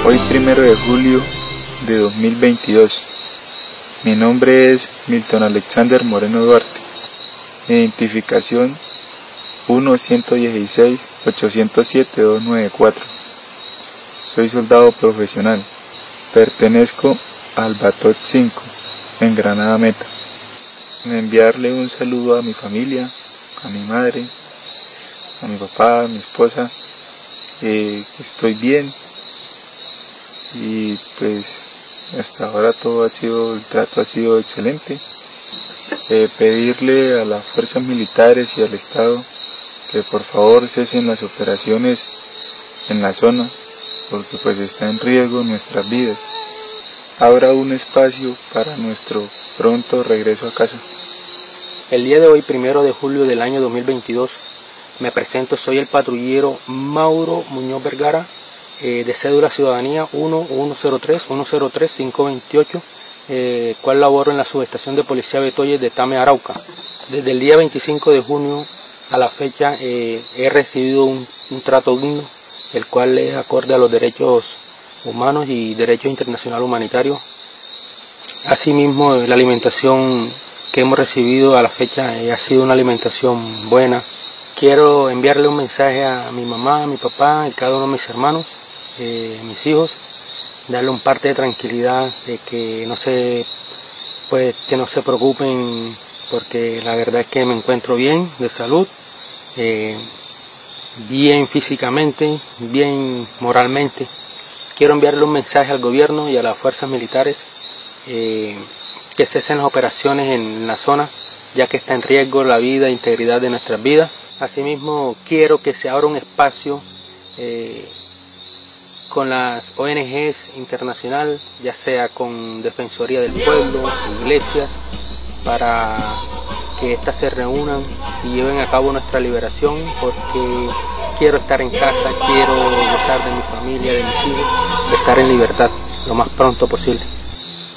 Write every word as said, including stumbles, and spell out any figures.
Hoy primero de julio de dos mil veintidós. Mi nombre es Milton Alexander Moreno Duarte. Identificación uno ciento dieciséis ochocientos siete doscientos noventa y cuatro. Soy soldado profesional. Pertenezco al Batot cinco en Granada Meta. Enviarle un saludo a mi familia, a mi madre, a mi papá, a mi esposa. Eh, estoy bien y pues hasta ahora todo ha sido, el trato ha sido excelente. Eh, pedirle a las fuerzas militares y al Estado que por favor cesen las operaciones en la zona, porque pues está en riesgo nuestras vidas. Abra un espacio para nuestro pronto regreso a casa. El día de hoy, primero de julio del año dos mil veintidós, me presento, soy el patrullero Mauro Muñoz Vergara, eh, de cédula ciudadanía uno uno cero tres uno cero tres cinco veintiocho, eh, cual laboro en la subestación de policía Betoyes de Tame, Arauca. Desde el día veinticinco de junio a la fecha eh, he recibido un, un trato digno, el cual es acorde a los derechos humanos y derechos internacionales humanitarios. Asimismo, la alimentación que hemos recibido a la fecha eh, ha sido una alimentación buena. Quiero enviarle un mensaje a mi mamá, a mi papá y cada uno de mis hermanos, eh, mis hijos, darle un parte de tranquilidad, de que no se, pues, que no se preocupen, porque la verdad es que me encuentro bien de salud, eh, bien físicamente, bien moralmente. Quiero enviarle un mensaje al gobierno y a las fuerzas militares, eh, que cesen las operaciones en la zona, ya que está en riesgo la vida e integridad de nuestras vidas. Asimismo, quiero que se abra un espacio eh, con las O N Ges internacionales, ya sea con Defensoría del Pueblo, iglesias, para que éstas se reúnan y lleven a cabo nuestra liberación, porque quiero estar en casa, quiero gozar de mi familia, de mis hijos, estar en libertad lo más pronto posible.